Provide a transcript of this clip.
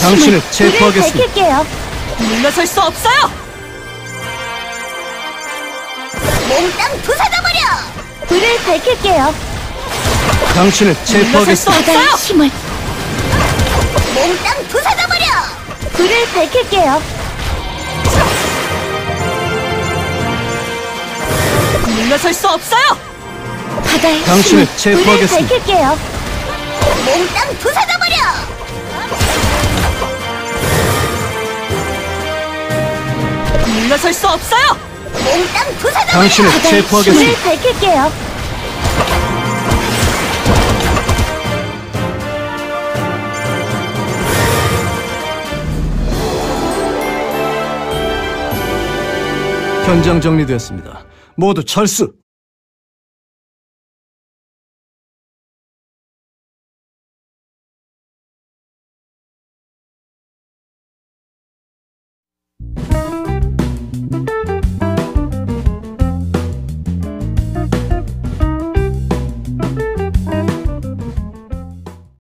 당신을 불을 체포하겠습니다. 밝힐게요. 물러설 수 없어요! 몽땅 부숴져버려! 불을 밝힐게요. 당신을 물러설 수 체포하겠습니다. 바다의 없어요! 힘을 몽땅 부숴져버려! 불을 밝힐게요. 물러설 수 없어요! 바다의 당신을 힘을 체포하겠습니다. 불을 밝힐게요. 몽땅 부숴져버려! 물러설 수 없어요! 몽땅 부숴져버려! 당신을 바다의 체포하겠습니다. 힘을 밝힐게요. 현장 정리되었습니다. 모두 철수!